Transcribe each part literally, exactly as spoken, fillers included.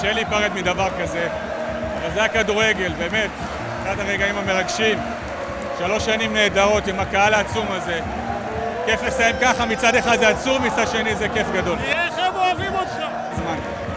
קשה להיפרד מדבר כזה, אבל זה הכדורגל, באמת, אחד הרגעים המרגשים, שלוש שנים נהדרות עם הקהל העצום הזה. כיף לסיים ככה, מצד אחד זה עצוב, מצד שני זה כיף גדול. איך הם אוהבים אותך? זמן.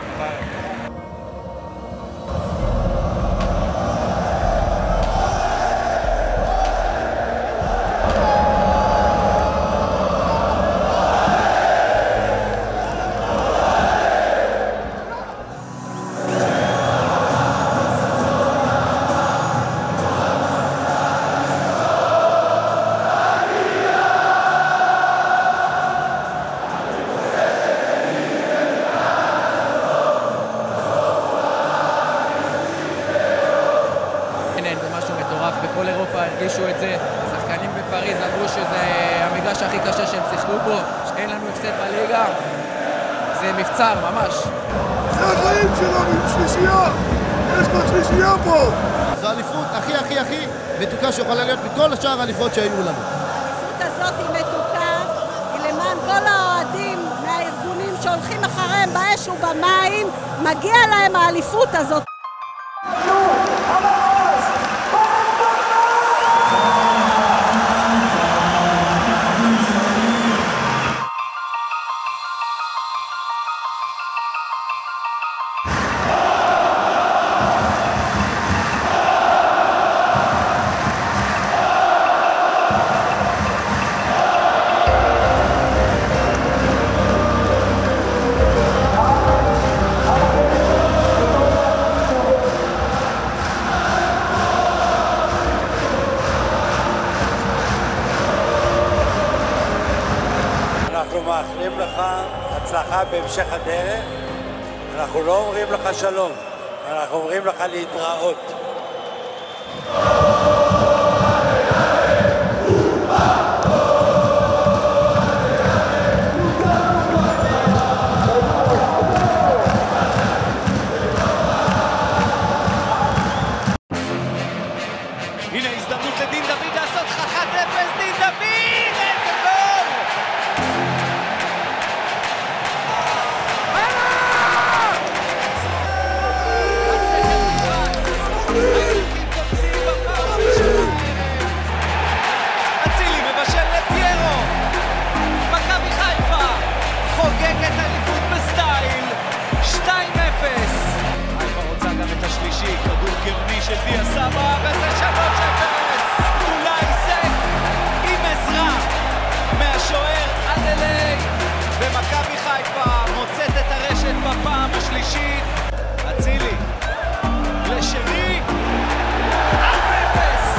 בכל אירופה הרגישו את זה, השחקנים בפריז אמרו שזה המגרש הכי קשה שהם שיחקו בו, אין לנו הפסד בליגה, זה מבצר ממש. זה החיים שלנו עם שלישייה, יש כבר שלישייה פה. זו האליפות הכי הכי הכי מתוקה שיכולה להיות מכל השאר האליפות שהיו לנו. האליפות הזאת היא מתוקה, היא למען כל האוהדים מהארגונים שהולכים אחריהם באש ובמים, מגיע להם האליפות הזאת. אנחנו מאחלים לך הצלחה בהמשך הדרך. אנחנו לא אומרים לך שלום, אנחנו אומרים לך להתראות. הנה הזדמנות לדין דוד לעשות אחת אפס, דין דוד! איזה גול! אצילי מבשל לפיירו, מכבי חיפה חוגגת אליפות בסטייל, שתיים אפס. חיפה רוצה גם את השלישי, כדור גאוני של דיה סבא, וזה שלוש אפס. אולי הישג עם עזרה מהשוער אדלי, ומכבי חיפה מוצאת את הרשת בפעם השלישית. אצילי לשני, ארבע אפס.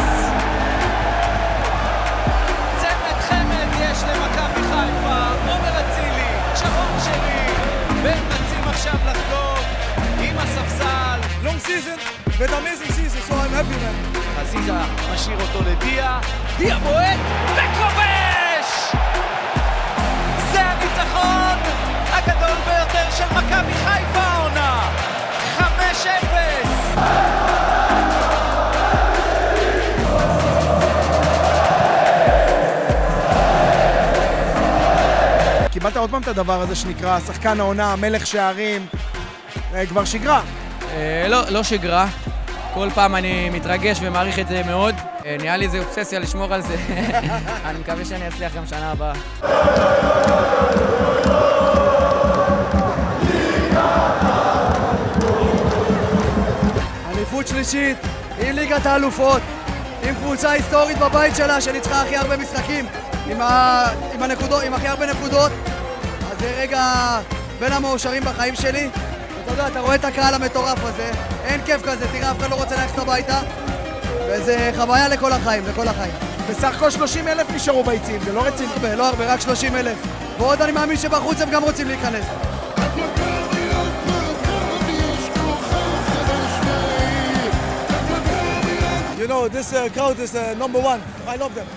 צמד חמד יש למכבי חיפה, עומר אצילי, שרון שני, והם רצים עכשיו לחגוג עם הספסל. Long season, with amazing season, so I'm happy man. חזיזה משאיר אותו לדיה, דיה בועט וכובש! זה הניצחון הגדול ביותר של מכבי חיפה העונה, חמש אפס! קיבלת עוד פעם את הדבר הזה שנקרא שחקן העונה, מלך שערים, כבר שגרה. לא, לא שגרה. כל פעם אני מתרגש ומעריך את זה מאוד. נראה לי איזו אובססיה לשמור על זה. אני מקווה שאני אצליח גם שנה הבאה. אליפות שלישית, עם ליגת האלופות, עם קבוצה היסטורית בבית שלה שניצחה הכי הרבה משחקים, עם, ה... עם, הנקודות, עם הכי הרבה נקודות. אז זה רגע בין המאושרים בחיים שלי. אתה יודע, אתה רואה את הקהל המטורף הזה, אין כיף כזה, תראה, אף אחד לא רוצה ללכת הביתה, וזה חוויה לכל החיים, לכל החיים. בסך הכל שלושים אלף נשארו ביציעים, זה לא רציני. הרבה, לא הרבה, רק שלושים אלף. ועוד אני מאמין שבחוץ הם גם רוצים להיכנס. You know, this uh, crowd is uh, number one. I love them.